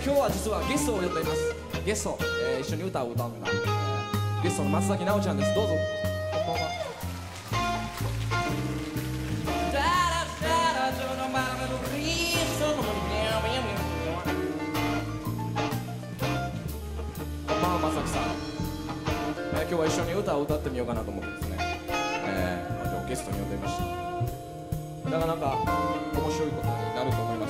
今日は実はゲストを呼んでいます。ゲスト、一緒に歌を歌うんだ、ゲストの松崎奈緒ちゃんです。どうぞ。こんばんは。こんばんは、松崎さん。今日は一緒に歌を歌ってみようかなと思ってですね、ゲストに呼んでみました。なかなか面白いことになると思います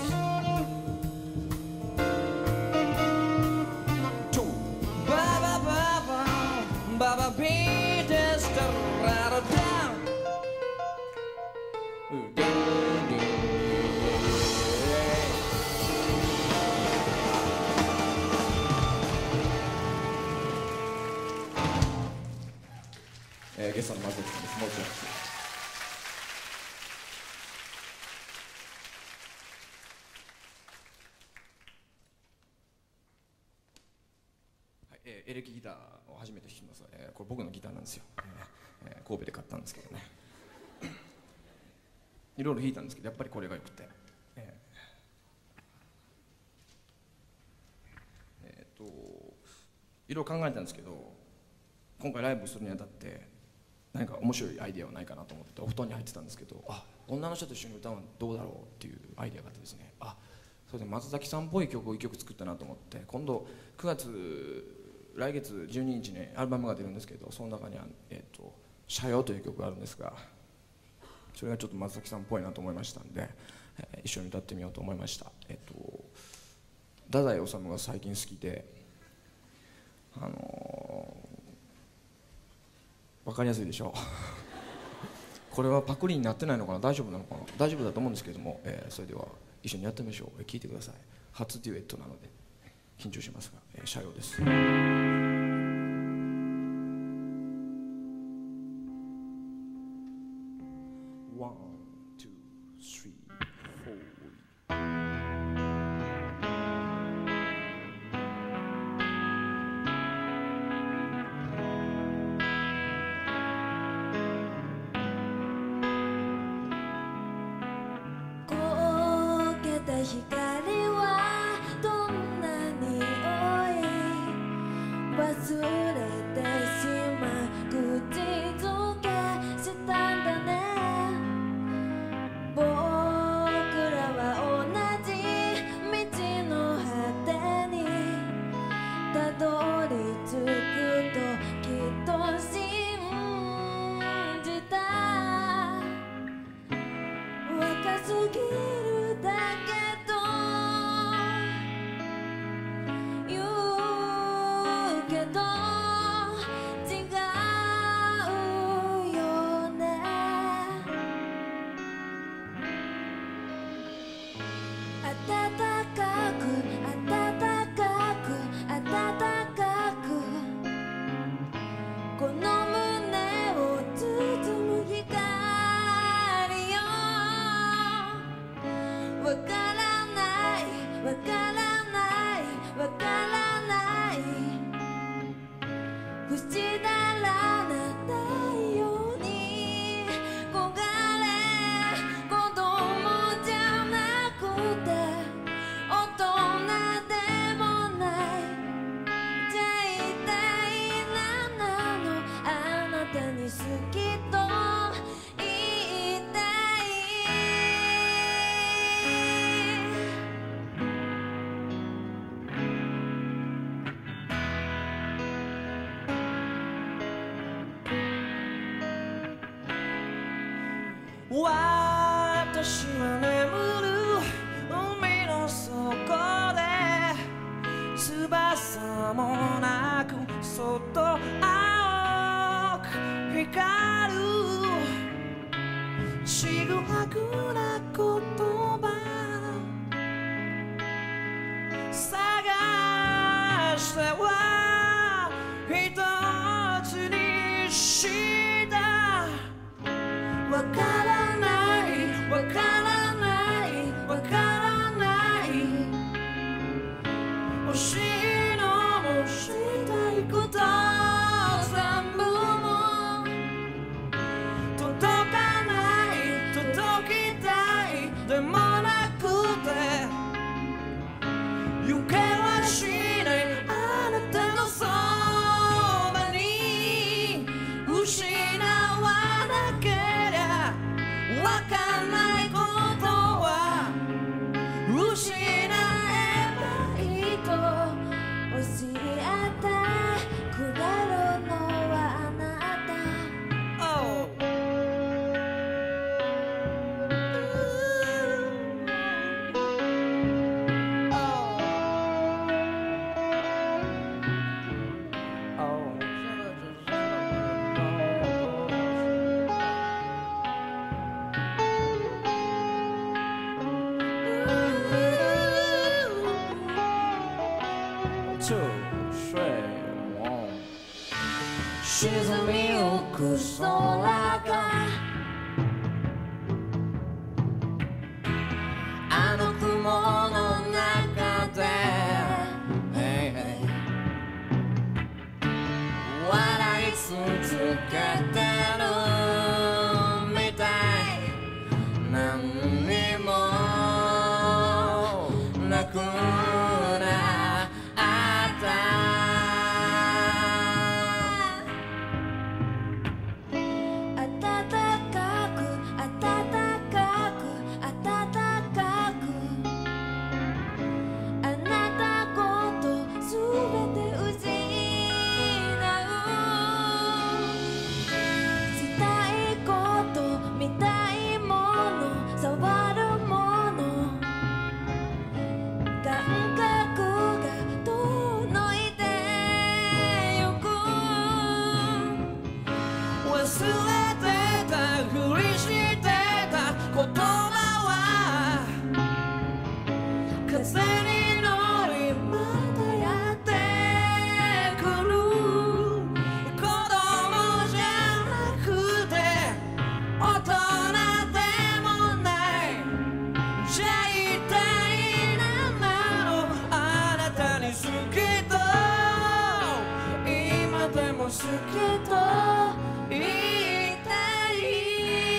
。Baba beat is the rattle down.ゲストの松崎さんです。もう一度。エレキギターを初めて弾きます。これ僕のギターなんですよ。神戸で買ったんですけどね。いろいろ弾いたんですけど、やっぱりこれがよくて。いろいろ考えたんですけど、今回ライブするにあたって何か面白いアイデアはないかなと思ってお布団に入ってたんですけど、女の人と一緒に歌うのどうだろうっていうアイデアがあってですね、それで松崎さんっぽい曲を1曲作ったなと思って、今度来月12日にアルバムが出るんですけど、その中には「社用」という曲があるんですが、それがちょっと松崎さんっぽいなと思いましたんで、一緒に歌ってみようと思いました。太宰治が最近好きで、分かりやすいでしょこれはパクリになってないのかな、大丈夫なのかな、大丈夫だと思うんですけども、それでは一緒にやってみましょう。聴いてください。初デュエットなので緊張しますが、社用です。One, two, three, four. 光はどんなに忘れてしまう、口づけしたんだね。僕らは同じ道の果てにたどり着くときっと信じた。若すぎるだけ私は眠る海の底で翼もなくそっと青く光るちぐはぐな言葉探しては一つにしたわからないわからないわからない欲しいのもしたいこと全部も届かない届きたいでもなくて行けは失えばいいと教えてくれるのはあなた。Oh.沈みゆく空があの雲の中で笑い続けてるみたい。何にもなくなった忘れてたふりしてた言葉は風に乗りまたやってくる。子供じゃなくて大人でもない。じゃあ一体何なのあなたに好きと今でも好きと言いたい。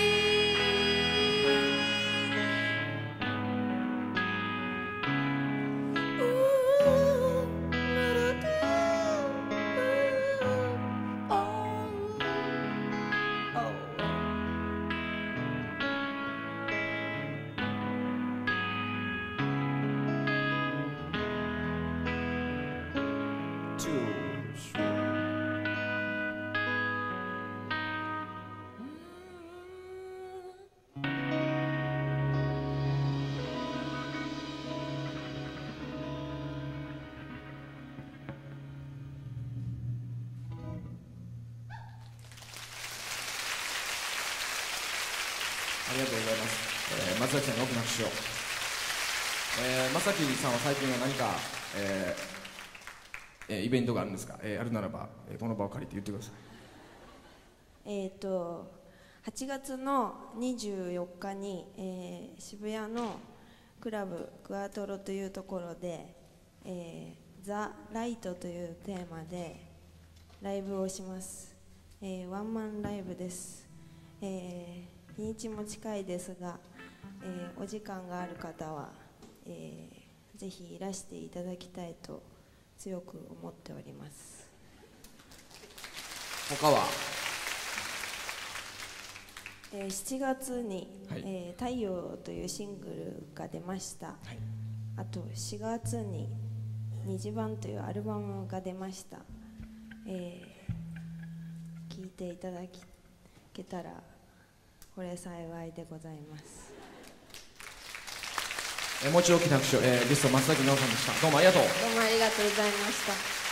ありがとうございます。松崎さんに大きな拍手を。松崎さんは最近は何か、イベントがあるんですか。あるならば、この場を借りて言ってください。 8月の24日に、渋谷のクラブクアトロというところで、ザ・ライトというテーマでライブをします。ワンマンライブです。日にちも近いですが、お時間がある方は、ぜひいらしていただきたいと強く思っております。 他は 7月に、 はい、 太陽というシングルが出ました、はい、あと4月に虹版というアルバムが出ました、聴いていただけたらこれ幸いでございます。 もう一度大きな拍手を、ゲスト松崎奈緒さんでした。どうもありがとう。 どうもありがとうございました。